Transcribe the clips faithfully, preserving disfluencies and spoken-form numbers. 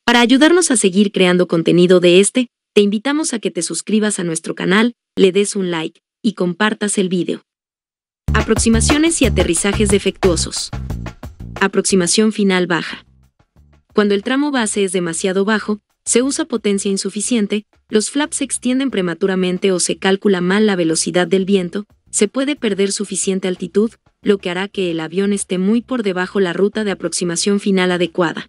Para ayudarnos a seguir creando contenido de este, te invitamos a que te suscribas a nuestro canal, le des un like y compartas el vídeo. Aproximaciones y aterrizajes defectuosos. Aproximación final baja. Cuando el tramo base es demasiado bajo, se usa potencia insuficiente, los flaps se extienden prematuramente o se calcula mal la velocidad del viento, se puede perder suficiente altitud, lo que hará que el avión esté muy por debajo la ruta de aproximación final adecuada.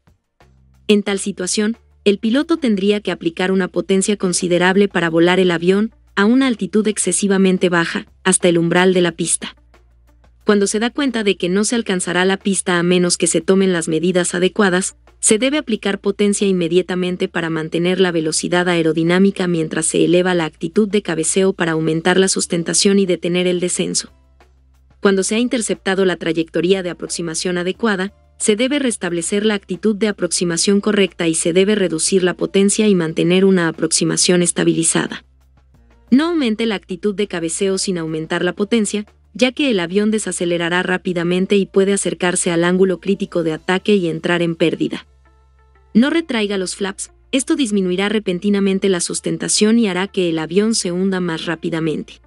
En tal situación, el piloto tendría que aplicar una potencia considerable para volar el avión a una altitud excesivamente baja, hasta el umbral de la pista. Cuando se da cuenta de que no se alcanzará la pista a menos que se tomen las medidas adecuadas, se debe aplicar potencia inmediatamente para mantener la velocidad aerodinámica mientras se eleva la actitud de cabeceo para aumentar la sustentación y detener el descenso. Cuando se ha interceptado la trayectoria de aproximación adecuada, se debe restablecer la actitud de aproximación correcta y se debe reducir la potencia y mantener una aproximación estabilizada. No aumente la actitud de cabeceo sin aumentar la potencia, ya que el avión desacelerará rápidamente y puede acercarse al ángulo crítico de ataque y entrar en pérdida. No retraiga los flaps, esto disminuirá repentinamente la sustentación y hará que el avión se hunda más rápidamente.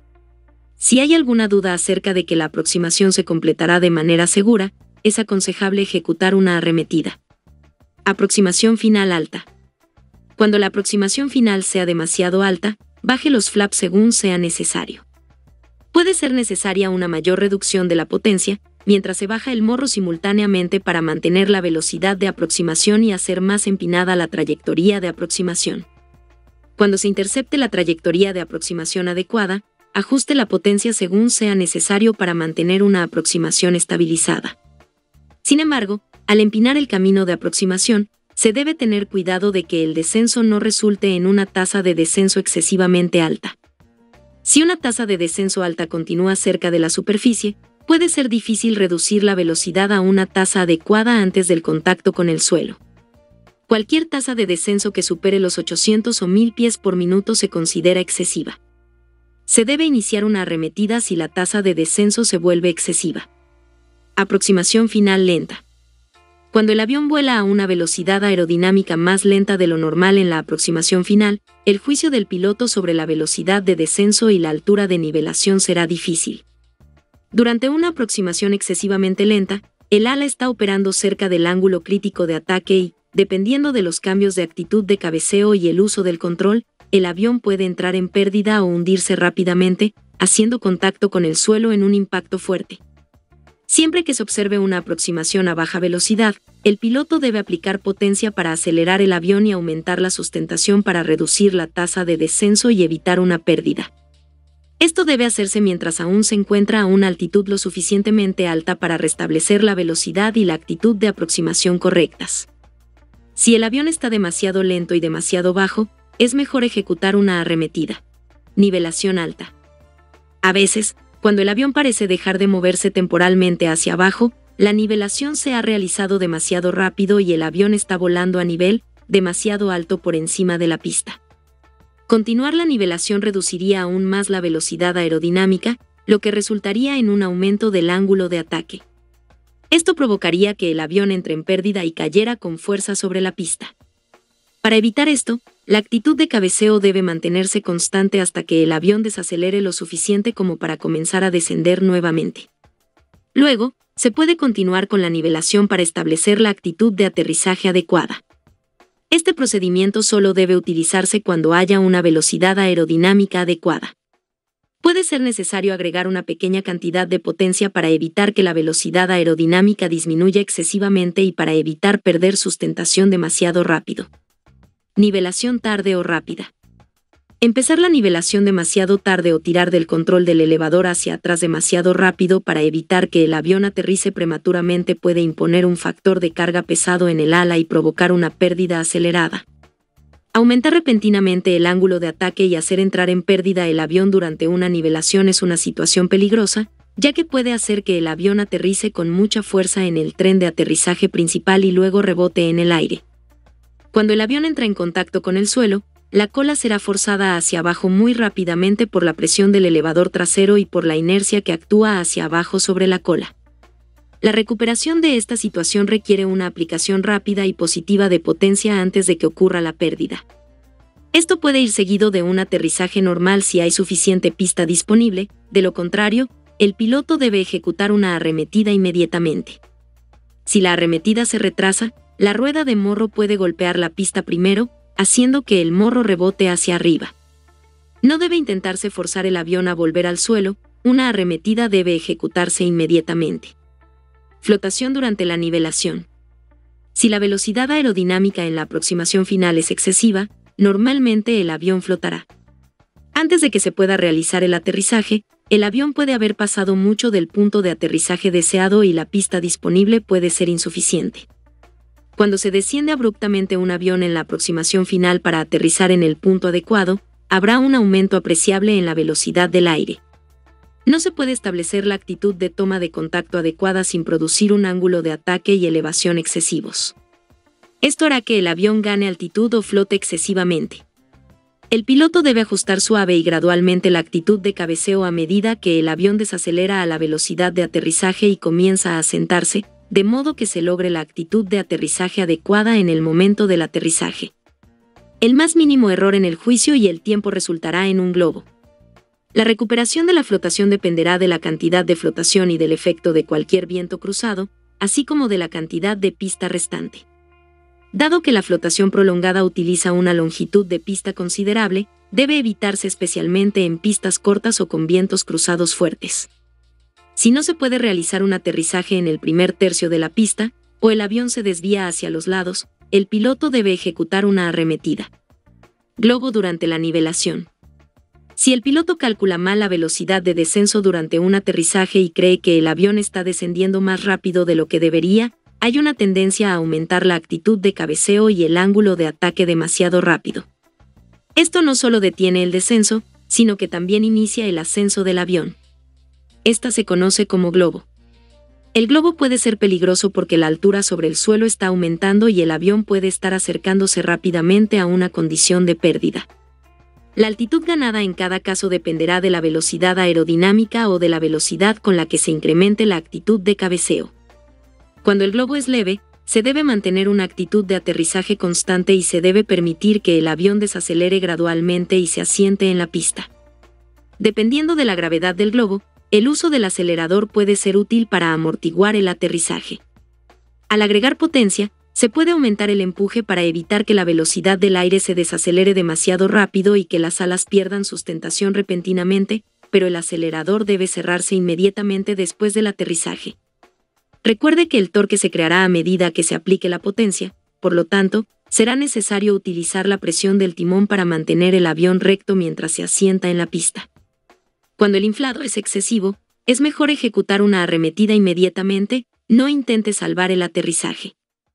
Si hay alguna duda acerca de que la aproximación se completará de manera segura, es aconsejable ejecutar una arremetida. Aproximación final alta. Cuando la aproximación final sea demasiado alta, baje los flaps según sea necesario. Puede ser necesaria una mayor reducción de la potencia, mientras se baja el morro simultáneamente para mantener la velocidad de aproximación y hacer más empinada la trayectoria de aproximación. Cuando se intercepte la trayectoria de aproximación adecuada, ajuste la potencia según sea necesario para mantener una aproximación estabilizada. Sin embargo, al empinar el camino de aproximación, se debe tener cuidado de que el descenso no resulte en una tasa de descenso excesivamente alta. Si una tasa de descenso alta continúa cerca de la superficie, puede ser difícil reducir la velocidad a una tasa adecuada antes del contacto con el suelo. Cualquier tasa de descenso que supere los ochocientos o mil pies por minuto se considera excesiva. Se debe iniciar una arremetida si la tasa de descenso se vuelve excesiva. Aproximación final lenta. Cuando el avión vuela a una velocidad aerodinámica más lenta de lo normal en la aproximación final, el juicio del piloto sobre la velocidad de descenso y la altura de nivelación será difícil. Durante una aproximación excesivamente lenta, el ala está operando cerca del ángulo crítico de ataque y, dependiendo de los cambios de actitud de cabeceo y el uso del control, el avión puede entrar en pérdida o hundirse rápidamente, haciendo contacto con el suelo en un impacto fuerte. Siempre que se observe una aproximación a baja velocidad, el piloto debe aplicar potencia para acelerar el avión y aumentar la sustentación para reducir la tasa de descenso y evitar una pérdida. Esto debe hacerse mientras aún se encuentra a una altitud lo suficientemente alta para restablecer la velocidad y la actitud de aproximación correctas. Si el avión está demasiado lento y demasiado bajo, es mejor ejecutar una arremetida. Nivelación alta. A veces, cuando el avión parece dejar de moverse temporalmente hacia abajo, la nivelación se ha realizado demasiado rápido y el avión está volando a nivel demasiado alto por encima de la pista. Continuar la nivelación reduciría aún más la velocidad aerodinámica, lo que resultaría en un aumento del ángulo de ataque. Esto provocaría que el avión entre en pérdida y cayera con fuerza sobre la pista. Para evitar esto, la actitud de cabeceo debe mantenerse constante hasta que el avión desacelere lo suficiente como para comenzar a descender nuevamente. Luego, se puede continuar con la nivelación para establecer la actitud de aterrizaje adecuada. Este procedimiento solo debe utilizarse cuando haya una velocidad aerodinámica adecuada. Puede ser necesario agregar una pequeña cantidad de potencia para evitar que la velocidad aerodinámica disminuya excesivamente y para evitar perder sustentación demasiado rápido. Nivelación tarde o rápida. Empezar la nivelación demasiado tarde o tirar del control del elevador hacia atrás demasiado rápido para evitar que el avión aterrice prematuramente puede imponer un factor de carga pesado en el ala y provocar una pérdida acelerada. Aumentar repentinamente el ángulo de ataque y hacer entrar en pérdida el avión durante una nivelación es una situación peligrosa, ya que puede hacer que el avión aterrice con mucha fuerza en el tren de aterrizaje principal y luego rebote en el aire. Cuando el avión entra en contacto con el suelo, la cola será forzada hacia abajo muy rápidamente por la presión del elevador trasero y por la inercia que actúa hacia abajo sobre la cola. La recuperación de esta situación requiere una aplicación rápida y positiva de potencia antes de que ocurra la pérdida. Esto puede ir seguido de un aterrizaje normal si hay suficiente pista disponible, de lo contrario, el piloto debe ejecutar una arremetida inmediatamente. Si la arremetida se retrasa, la rueda de morro puede golpear la pista primero, haciendo que el morro rebote hacia arriba. No debe intentarse forzar el avión a volver al suelo, una arremetida debe ejecutarse inmediatamente. Flotación durante la nivelación. Si la velocidad aerodinámica en la aproximación final es excesiva, normalmente el avión flotará. Antes de que se pueda realizar el aterrizaje, el avión puede haber pasado mucho del punto de aterrizaje deseado y la pista disponible puede ser insuficiente. Cuando se desciende abruptamente un avión en la aproximación final para aterrizar en el punto adecuado, habrá un aumento apreciable en la velocidad del aire. No se puede establecer la actitud de toma de contacto adecuada sin producir un ángulo de ataque y elevación excesivos. Esto hará que el avión gane altitud o flote excesivamente. El piloto debe ajustar suave y gradualmente la actitud de cabeceo a medida que el avión desacelera a la velocidad de aterrizaje y comienza a asentarse, de modo que se logre la actitud de aterrizaje adecuada en el momento del aterrizaje. El más mínimo error en el juicio y el tiempo resultará en un globo. La recuperación de la flotación dependerá de la cantidad de flotación y del efecto de cualquier viento cruzado, así como de la cantidad de pista restante. Dado que la flotación prolongada utiliza una longitud de pista considerable, debe evitarse especialmente en pistas cortas o con vientos cruzados fuertes. Si no se puede realizar un aterrizaje en el primer tercio de la pista, o el avión se desvía hacia los lados, el piloto debe ejecutar una arremetida. Globo durante la nivelación. Si el piloto calcula mal la velocidad de descenso durante un aterrizaje y cree que el avión está descendiendo más rápido de lo que debería, hay una tendencia a aumentar la actitud de cabeceo y el ángulo de ataque demasiado rápido. Esto no solo detiene el descenso, sino que también inicia el ascenso del avión. Esta se conoce como globo. El globo puede ser peligroso porque la altura sobre el suelo está aumentando y el avión puede estar acercándose rápidamente a una condición de pérdida. La altitud ganada en cada caso dependerá de la velocidad aerodinámica o de la velocidad con la que se incremente la actitud de cabeceo. Cuando el globo es leve, se debe mantener una actitud de aterrizaje constante y se debe permitir que el avión desacelere gradualmente y se asiente en la pista. Dependiendo de la gravedad del globo, el uso del acelerador puede ser útil para amortiguar el aterrizaje. Al agregar potencia, se puede aumentar el empuje para evitar que la velocidad del aire se desacelere demasiado rápido y que las alas pierdan sustentación repentinamente, pero el acelerador debe cerrarse inmediatamente después del aterrizaje. Recuerde que el torque se creará a medida que se aplique la potencia, por lo tanto, será necesario utilizar la presión del timón para mantener el avión recto mientras se asienta en la pista. Cuando el inflado es excesivo, es mejor ejecutar una arremetida inmediatamente, no intente salvar el aterrizaje.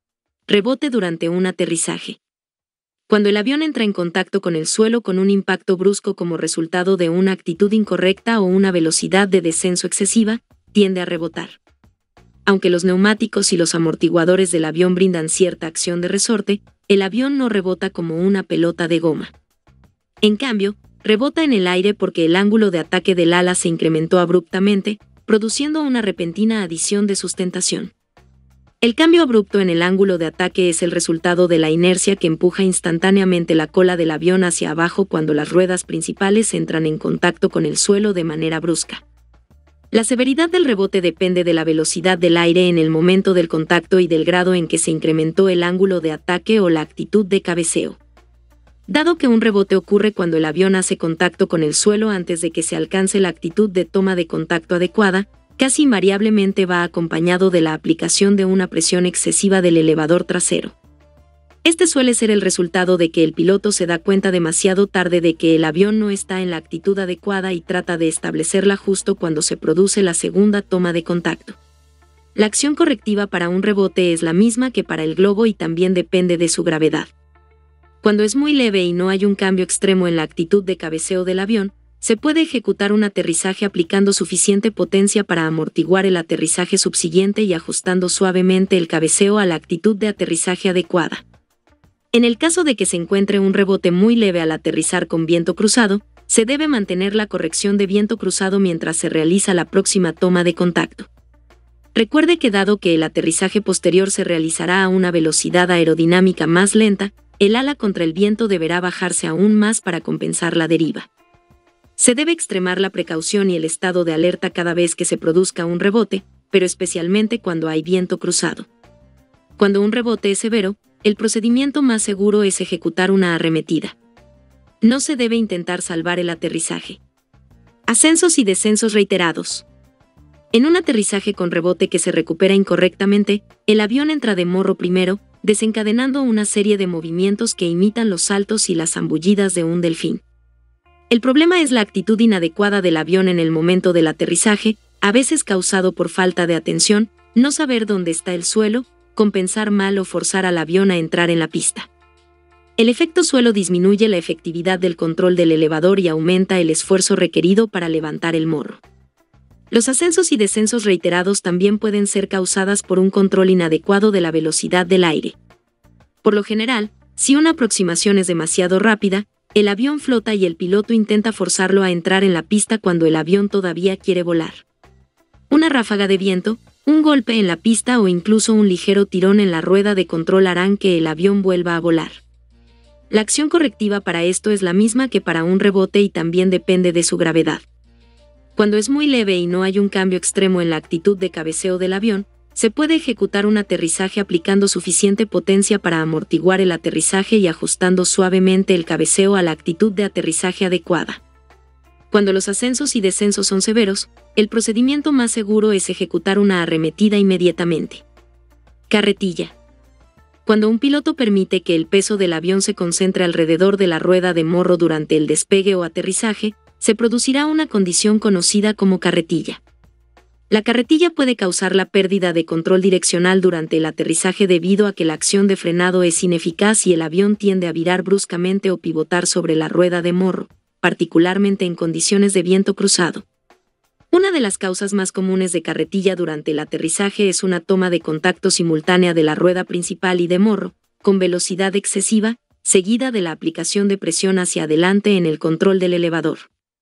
Rebote durante un aterrizaje. Cuando el avión entra en contacto con el suelo con un impacto brusco como resultado de una actitud incorrecta o una velocidad de descenso excesiva, tiende a rebotar. Aunque los neumáticos y los amortiguadores del avión brindan cierta acción de resorte, el avión no rebota como una pelota de goma. En cambio, rebota en el aire porque el ángulo de ataque del ala se incrementó abruptamente, produciendo una repentina adición de sustentación. El cambio abrupto en el ángulo de ataque es el resultado de la inercia que empuja instantáneamente la cola del avión hacia abajo cuando las ruedas principales entran en contacto con el suelo de manera brusca. La severidad del rebote depende de la velocidad del aire en el momento del contacto y del grado en que se incrementó el ángulo de ataque o la actitud de cabeceo. Dado que un rebote ocurre cuando el avión hace contacto con el suelo antes de que se alcance la actitud de toma de contacto adecuada, casi invariablemente va acompañado de la aplicación de una presión excesiva del elevador trasero. Este suele ser el resultado de que el piloto se da cuenta demasiado tarde de que el avión no está en la actitud adecuada y trata de establecerla justo cuando se produce la segunda toma de contacto. La acción correctiva para un rebote es la misma que para el globo y también depende de su gravedad. Cuando es muy leve y no hay un cambio extremo en la actitud de cabeceo del avión, se puede ejecutar un aterrizaje aplicando suficiente potencia para amortiguar el aterrizaje subsiguiente y ajustando suavemente el cabeceo a la actitud de aterrizaje adecuada. En el caso de que se encuentre un rebote muy leve al aterrizar con viento cruzado, se debe mantener la corrección de viento cruzado mientras se realiza la próxima toma de contacto. Recuerde que dado que el aterrizaje posterior se realizará a una velocidad aerodinámica más lenta, el ala contra el viento deberá bajarse aún más para compensar la deriva. Se debe extremar la precaución y el estado de alerta cada vez que se produzca un rebote, pero especialmente cuando hay viento cruzado. Cuando un rebote es severo, el procedimiento más seguro es ejecutar una arremetida. No se debe intentar salvar el aterrizaje. Ascensos y descensos reiterados. En un aterrizaje con rebote que se recupera incorrectamente, el avión entra de morro primero, desencadenando una serie de movimientos que imitan los saltos y las zambullidas de un delfín. El problema es la actitud inadecuada del avión en el momento del aterrizaje, a veces causado por falta de atención, no saber dónde está el suelo, compensar mal o forzar al avión a entrar en la pista. El efecto suelo disminuye la efectividad del control del elevador y aumenta el esfuerzo requerido para levantar el morro. Los ascensos y descensos reiterados también pueden ser causadas por un control inadecuado de la velocidad del aire. Por lo general, si una aproximación es demasiado rápida, el avión flota y el piloto intenta forzarlo a entrar en la pista cuando el avión todavía quiere volar. Una ráfaga de viento, un golpe en la pista o incluso un ligero tirón en la rueda de control harán que el avión vuelva a volar. La acción correctiva para esto es la misma que para un rebote y también depende de su gravedad. Cuando es muy leve y no hay un cambio extremo en la actitud de cabeceo del avión, se puede ejecutar un aterrizaje aplicando suficiente potencia para amortiguar el aterrizaje y ajustando suavemente el cabeceo a la actitud de aterrizaje adecuada. Cuando los ascensos y descensos son severos, el procedimiento más seguro es ejecutar una arremetida inmediatamente. Carretilla. Cuando un piloto permite que el peso del avión se concentre alrededor de la rueda de morro durante el despegue o aterrizaje, se producirá una condición conocida como carretilla. La carretilla puede causar la pérdida de control direccional durante el aterrizaje debido a que la acción de frenado es ineficaz y el avión tiende a virar bruscamente o pivotar sobre la rueda de morro, particularmente en condiciones de viento cruzado. Una de las causas más comunes de carretilla durante el aterrizaje es una toma de contacto simultánea de la rueda principal y de morro, con velocidad excesiva, seguida de la aplicación de presión hacia adelante en el control del elevador.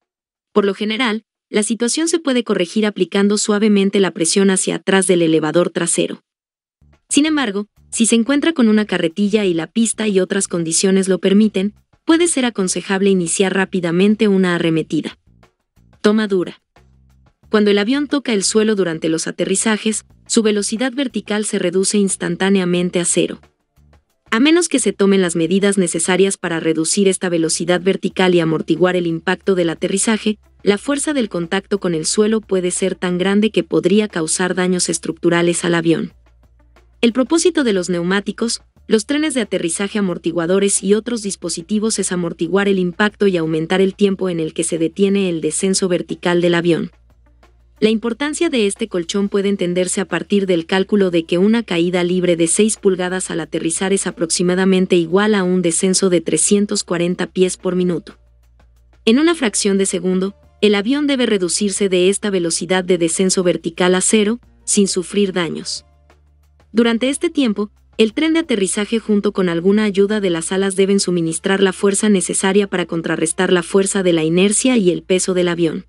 Por lo general, la situación se puede corregir aplicando suavemente la presión hacia atrás del elevador trasero. Sin embargo, si se encuentra con una carretilla y la pista y otras condiciones lo permiten, puede ser aconsejable iniciar rápidamente una arremetida. Toma dura. Cuando el avión toca el suelo durante los aterrizajes, su velocidad vertical se reduce instantáneamente a cero. A menos que se tomen las medidas necesarias para reducir esta velocidad vertical y amortiguar el impacto del aterrizaje, la fuerza del contacto con el suelo puede ser tan grande que podría causar daños estructurales al avión. El propósito de los neumáticos, los trenes de aterrizaje amortiguadores y otros dispositivos es amortiguar el impacto y aumentar el tiempo en el que se detiene el descenso vertical del avión. La importancia de este colchón puede entenderse a partir del cálculo de que una caída libre de seis pulgadas al aterrizar es aproximadamente igual a un descenso de trescientos cuarenta pies por minuto. En una fracción de segundo, el avión debe reducirse de esta velocidad de descenso vertical a cero, sin sufrir daños. Durante este tiempo, el tren de aterrizaje junto con alguna ayuda de las alas deben suministrar la fuerza necesaria para contrarrestar la fuerza de la inercia y el peso del avión.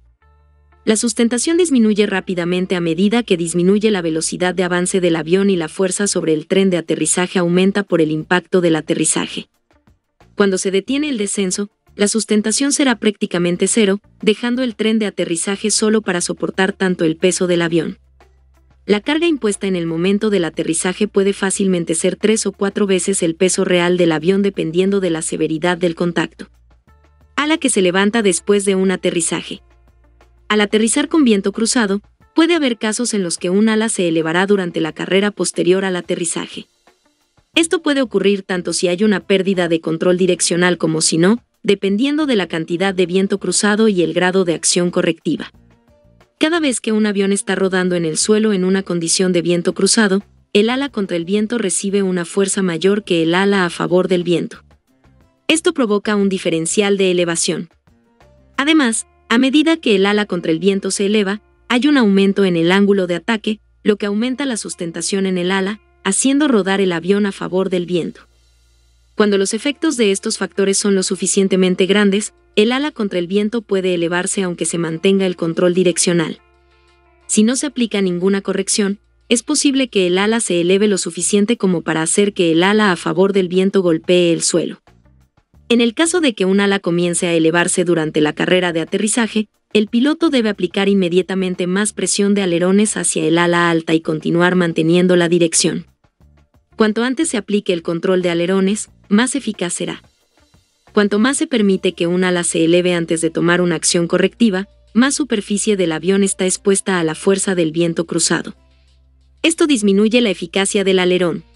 La sustentación disminuye rápidamente a medida que disminuye la velocidad de avance del avión y la fuerza sobre el tren de aterrizaje aumenta por el impacto del aterrizaje. Cuando se detiene el descenso, la sustentación será prácticamente cero, dejando el tren de aterrizaje solo para soportar tanto el peso del avión. La carga impuesta en el momento del aterrizaje puede fácilmente ser tres o cuatro veces el peso real del avión dependiendo de la severidad del contacto. Ala que se levanta después de un aterrizaje. Al aterrizar con viento cruzado, puede haber casos en los que un ala se elevará durante la carrera posterior al aterrizaje. Esto puede ocurrir tanto si hay una pérdida de control direccional como si no, dependiendo de la cantidad de viento cruzado y el grado de acción correctiva. Cada vez que un avión está rodando en el suelo en una condición de viento cruzado, el ala contra el viento recibe una fuerza mayor que el ala a favor del viento. Esto provoca un diferencial de elevación. Además, a medida que el ala contra el viento se eleva, hay un aumento en el ángulo de ataque, lo que aumenta la sustentación en el ala, haciendo rodar el avión a favor del viento. Cuando los efectos de estos factores son lo suficientemente grandes, el ala contra el viento puede elevarse aunque se mantenga el control direccional. Si no se aplica ninguna corrección, es posible que el ala se eleve lo suficiente como para hacer que el ala a favor del viento golpee el suelo. En el caso de que un ala comience a elevarse durante la carrera de aterrizaje, el piloto debe aplicar inmediatamente más presión de alerones hacia el ala alta y continuar manteniendo la dirección. Cuanto antes se aplique el control de alerones, más eficaz será. Cuanto más se permite que un ala se eleve antes de tomar una acción correctiva, más superficie del avión está expuesta a la fuerza del viento cruzado. Esto disminuye la eficacia del alerón.